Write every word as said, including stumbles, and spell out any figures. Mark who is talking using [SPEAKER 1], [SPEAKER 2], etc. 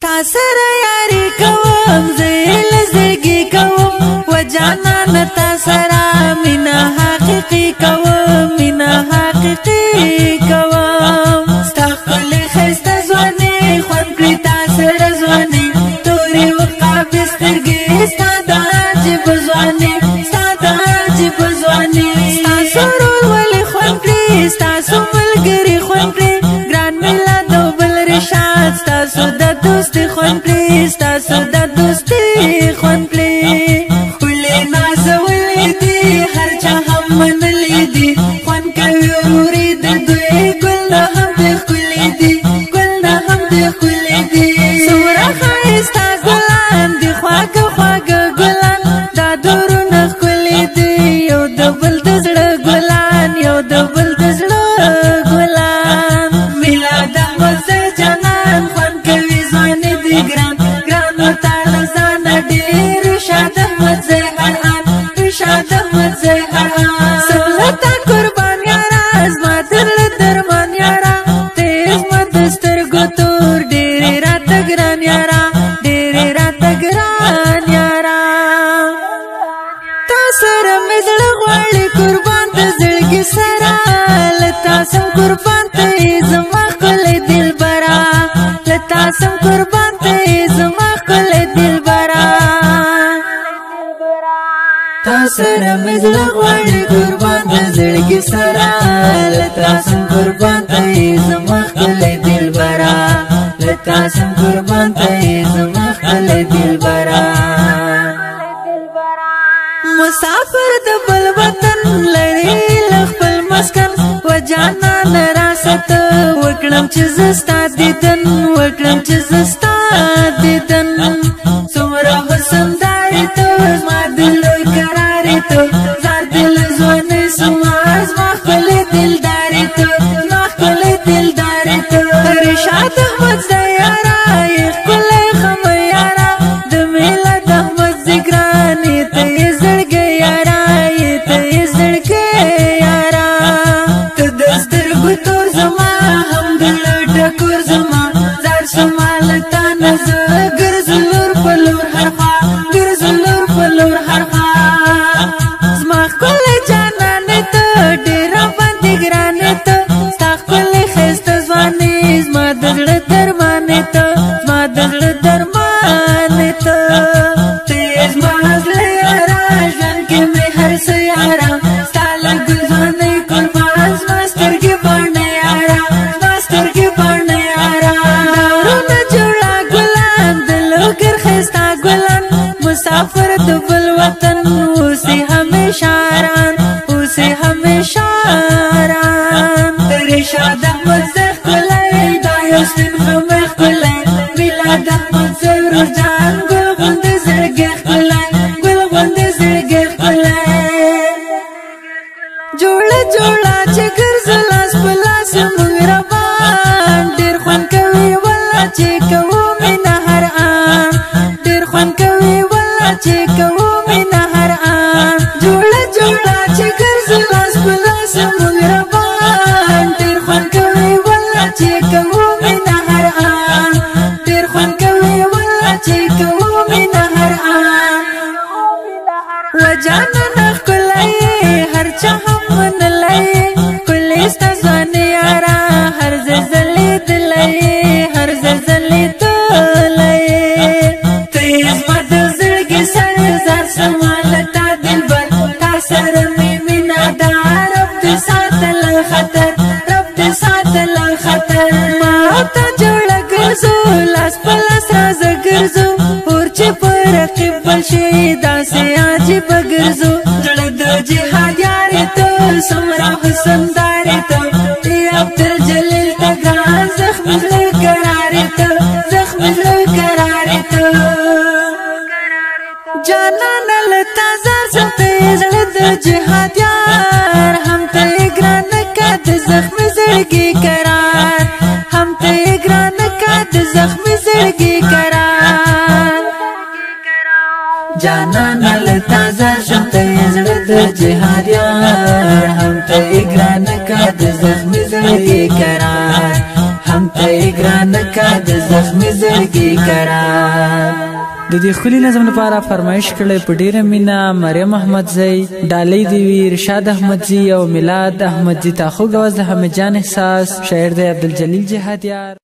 [SPEAKER 1] تاسر یاری کوم زیل زړګي کوم و جانان تاسر مینا حقیقی کوم مینا حقیقی کوم استغفر خسته ځواني خون کړی تاسر ځواني توري وقابس ترګي ستاد عجب ځواني ستاد عجب ځواني تاسو ولې خون کړی تاسو ملګری خون کړی ګران میلاد بل رشاد تاسو د دوستي خون کړی تاسو د دوستي خون کړی خولې ناز ولې دي هر چا هم منلې دي خون کوي وروري د دوی ګل نه هم د خولې دي ګل نه هم د خولې دي سوره ښایسته ګلان دي خواږه خواږه ګلان دا دورونه خولې دي یو د بل د زړه ګلان یو د بل د زړه ګلان میلاد مزه جانان خون کوي ځان دي ګران ګران تعالی ځان ډېر شاد مزه هران شاد مزه هران سلطه قربان یارا ازما تر درمان یارا تیز مدستر ګتور ډېر رات ګران یارا ډېر رات ګران یارا تاسر مزړه غواړي قربان ته زړګي سره لتا سم قربان ته زما خپل دل برا لتا سم قربان ته زما خپل دل برا تاسر مزړه غواړي قربان ته زړګي سره لتا سم قربان ته زما خپل دل برا لتا سم قربان ته زما خپل دل برا مسافر د بل وطن لري خپل مسکن و جانان راست وکړم چې زستا دیدن وکړم چې زستا دیدن څومره حسن داري ته ما دل قرار ته زار دل ځواني سما ما خپل دلداري ته ما خپل دلداري ته رشاد احمد زیارا خپل خم یارا د میلاد احمد زګراني ته زړګي یارا ته زړګي یارا ته دستر ګتور زما هم دل ټکور زما زار سمالتا نظر ګرځلور پلور هرخوا ګرځلور پلور هرخوا زما خپل جانان ته ډېر باندې ګران ته ستا خپل خسته ځواني زما د زړه درمان ته زما د زړه درمان ته تیز مازله یارا ژوند کې مې هر څه یارا ستا لږ ځواني قربان زما سترګې باندې یارا زما سترګې باندې یارا دارونه جوړه ګلان د لوګر خسته ګلان مسافر د بل وطن اوسې همیشه ران اوسې همیشه ران رشاد احمد زخ کلی دا یو سپین خمر کلی میلاد احمد زور جان ګل غوند زړګي کلی ګل غوند زړګي کلی جوړه جوړه چې ګرځلاس پلاس مونږ روان ډېر خوند کوي ولا چې کوو مینا هر آن ډېر خوند کوي ولا چې کوو مینا هر آن جوړه جوړه چې ګرځلاس پلاس مونږ روان ډېر خوند کوي ولا چې کوو مینا هر آن ډېر خوند کوي ولا چې کوو مینا هر آن و جانان ښکلی هر چا هم منلی ښکلی ستا ځواني یارا هر زلزلې دلی هر زلزلې دلی ته یې زما د زړګي سر زار سما لتا دلبر تا سره مې مینه ده رب دې ساتله خطر رب دې ساتله خطر ما ته جوړه ګرځو لاس په لاس رازه ګرځو اور چې په رقیب بل شي داسې عجیبه ګرځو زړه د جهاد یارې ته څومره حسن دارې ته عبدل جلیل ته ګران زخمي زړه قرارې ته زخمي زړه قرارې ته جانان لتا زار ته زړه د جهاد یار هم ته ګران کا د زخمي زړګي قرار هم ته ګران کا د زخمي زړګي قرار جانان لتا زار ته زړه د جهاد یار هم ته ګران کا د زخمي زړګي قرار هم ته ګران کا د زخمي زړګي قرار.
[SPEAKER 2] د دې خولي نظم لپاره فرمایش کړی په ډیره مینا مریم احمدزی، ډالۍ دی وی رشاد احمدزی او میلاد احمدزی. تاخو غواز د حمید جان احساس، شاعر دی عبدالجلیل جهادیار.